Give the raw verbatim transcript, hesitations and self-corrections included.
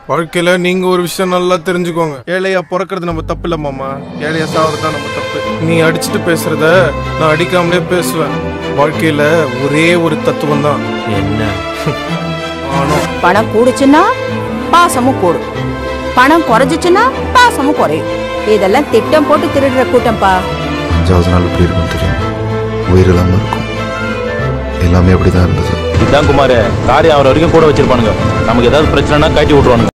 வாழ்க்கையில நீங்க ஒரு விஷயம் நல்லா தெரிஞ்சுக்கோங்க. ஏழையா பிறக்கிறது நம்ம தப்பு இல்ல மாமா, ஏழையா சாவறது தான் நம்ம தப்பு. நீ அடிச்சுட்டு பேசுறத நான் அடிக்காமலே பேசுவேன். வாழ்க்கையில ஒரே ஒரு தத்துவம் தான். என்ன? பணம் கூடுச்சுன்னா பாசமும் கூடும், பணம் குறைஞ்சிச்சுன்னா பாசமும் குறையும். இதெல்லாம் திட்டம் போட்டு திருடுற கூட்டம்பா. அஞ்சாவது நாள் எப்படி இருக்கும் தெரியும், உயிர் இல்லாம இருக்கும். எல்லாமே அப்படிதான் இருந்தது. இதான் குமார், காரியம் அவர் வரைக்கும் கூட வச்சிருப்பானுங்க. நமக்கு ஏதாவது பிரச்சனைனா காட்டி விட்டுருவானுங்க.